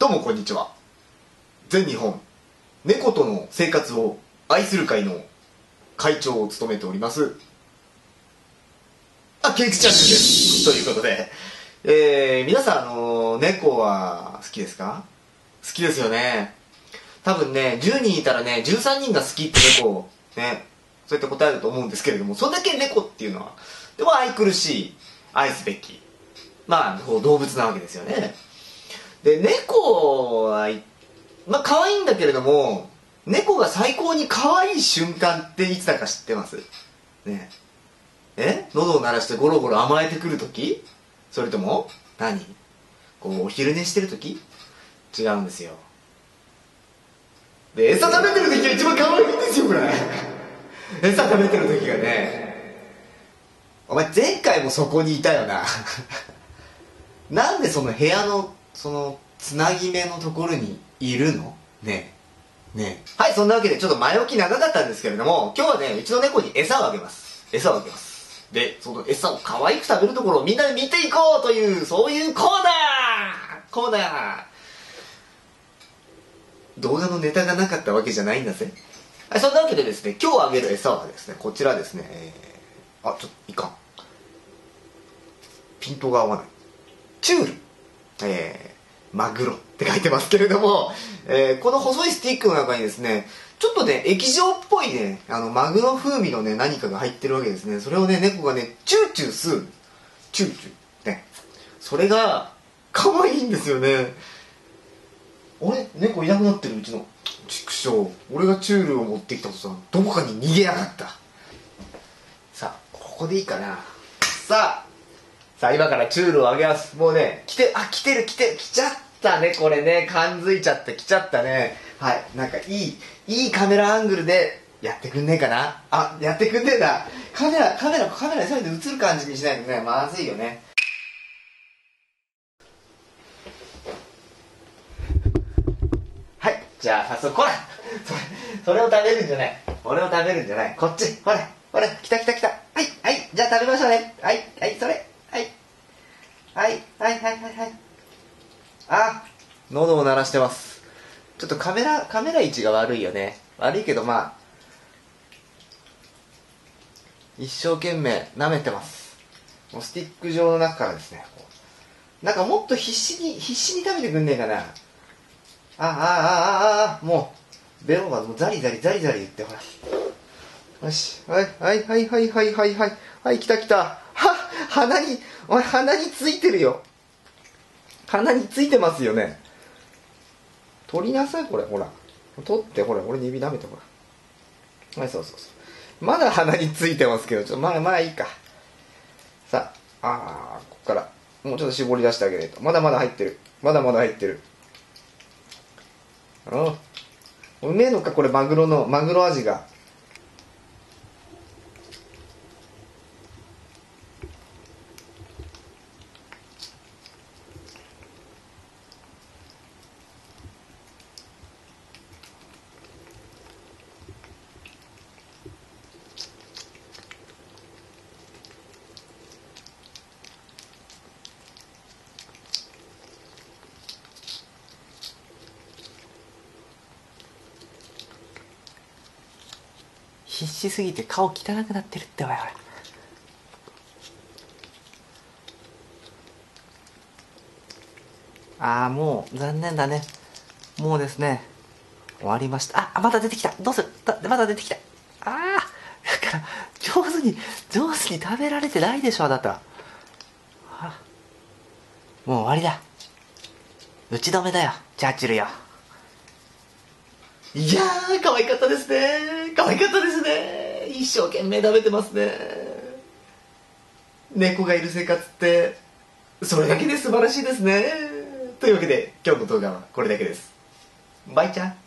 どうもこんにちは。全日本猫との生活を愛する会の会長を務めておりますケイチチャンネルですということで、皆さん猫は好きですか？好きですよね。多分ね、10人いたらね、13人が好きって猫をね、そうやって答えると思うんですけれども、そんだけ猫っていうのはでも愛くるしい、愛すべき動物なわけですよね。で、猫は可愛いんだけれども、猫が最高に可愛い瞬間っていつだか知ってますね？喉を鳴らしてゴロゴロ甘えてくるとき？それともお昼寝してるとき？違うんですよ。で、餌食べてるときが一番可愛いんですよ、これ。餌食べてるときがね、お前前回もそこにいたよな。なんでその部屋のつなぎ目のところにいるのねえねえ。はい、そんなわけでちょっと前置き長かったんですけれども、今日はね、うちの猫に餌をあげます。で、その餌を可愛く食べるところをみんなで見ていこうという、そういうコーナー。動画のネタがなかったわけじゃないんだぜ。はい、そんなわけでですね、今日あげる餌はですね、こちらですね。ちょっといかん。ピントが合わない。チュール。マグロって書いてますけれども、この細いスティックの中にですね、ちょっとね、液状っぽいね、マグロ風味のね、何かが入ってるわけですね。それをね、猫がね、チューチュー吸う。チューチュー。ね。それが、可愛いんですよね。猫いなくなってる、うちの。畜生。俺がチュールを持ってきたとさ、どこかに逃げやがった。さあ、ここでいいかな。さあ、今からチュールをあげます。もうね、来ちゃったね、これね。感づいちゃった、来ちゃったね。はい、いいカメラアングルでやってくんねえかな。やってくんねえな。カメラにせめて映る感じにしないとね、まずいよね。はい、じゃあ早速、こらそれを食べるんじゃない。俺を食べるんじゃない。こっち、ほら、来た。はい、じゃあ食べましょうね。はい、それ。はい。喉を鳴らしてます。ちょっとカメラ位置が悪いよね。悪いけど一生懸命舐めてます。もうスティック状の中からですね、もっと必死に食べてくんねえかな。もうベロがもうザリザリ言ってほら。よし、はい、来た。鼻についてるよ。鼻についてますよね。取りなさい、これ、ほら。取って、ほら、俺指舐めて、ほら。はい、そう。まだ鼻についてますけど、ちょっとまあいいか。さあ、ここから、もうちょっと絞り出してあげないと。まだまだ入ってる。うめえのか、これ、マグロ味が。必死すぎて顔汚くなってるってわよ、もう残念だね。もうですね、終わりました。また出てきた。どうする？また出てきた。だから上手に食べられてないでしょ、あなた。もう終わりだ。打ち止めだよ、チャーチルよ。いやー、可愛かったですね。一生懸命食べてますね。猫がいる生活ってそれだけで素晴らしいですね。というわけで今日の動画はこれだけです。バイチャー。